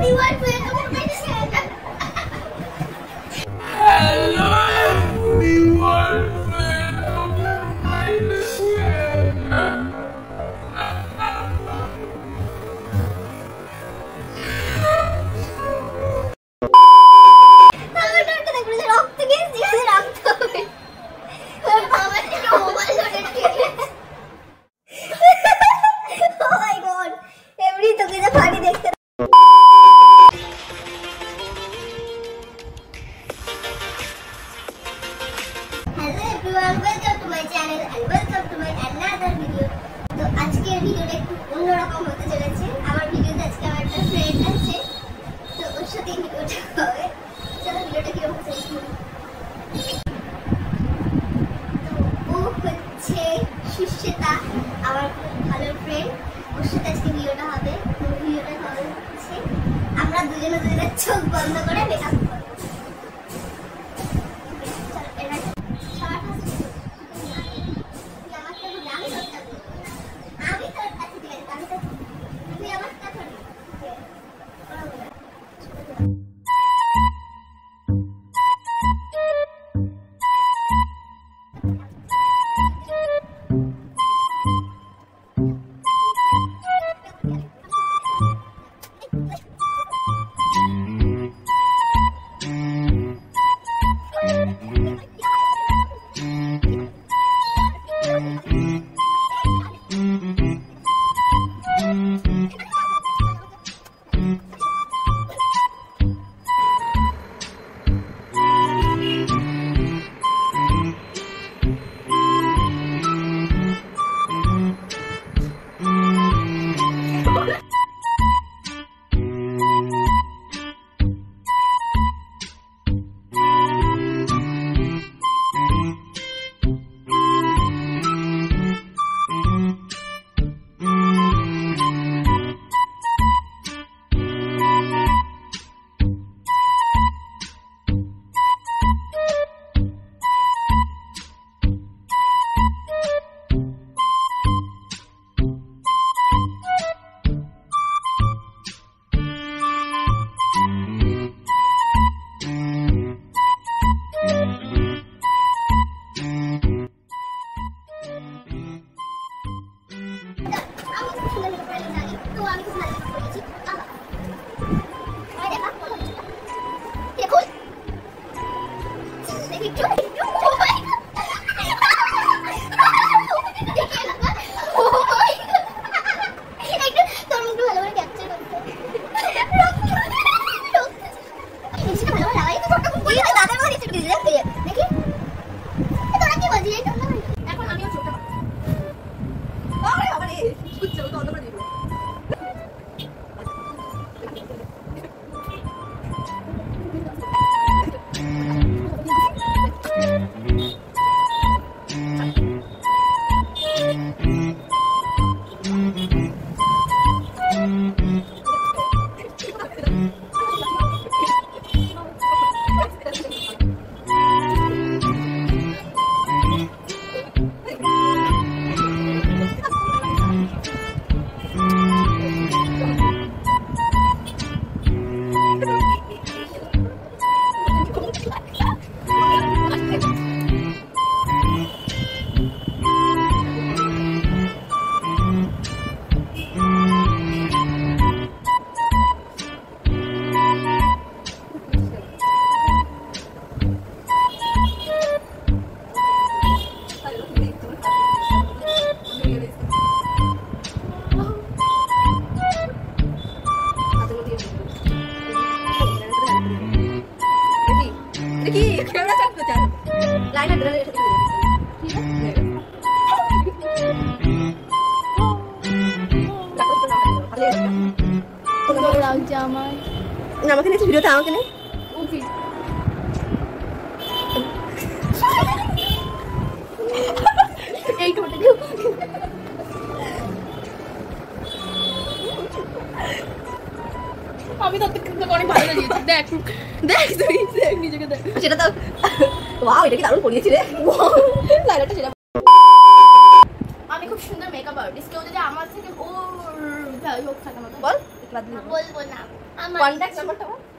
welcome to my channel and welcome to my another video. তো আজকের ভিডিওটা একটু অন্যরকম হতে চলেছে। আমার ভিডিওতে আজকে আমার একটা ফ্রেন্ড আছে, তো ওর সাথে ভিডিওটা হবে। চলো ভিডিওটা কি রকম হচ্ছে। তো ও হচ্ছে সুশ্বেতা, আমার ভালো ফ্রেন্ড। ওর সাথে আজকে ভিডিওটা হবে। তো ভিডিওটা হচ্ছে আমরা দুজনে দুজনের চোখ বন্ধ করে মেকআপ করব। আমাকে নেক্সট ভিডিওতে আমাকে নে এই টোটে আমি তো অনেক ভালো লাগিয়েছি। দেখ দেখ তুই দেখ নিজেকে দেখ। সেটা তো ওয়াও, এটা কি দারুণ পরিয়েছি রে লাইলাটা। সেটা আমি খুব সুন্দর মেকআপ আর্টিস্ট। কেউ যদি আমার থেকে ওর যাই হোক থাকে না বল বাদলি বলবো না আমার কন্ট্যাক্ট নাম্বারটা বল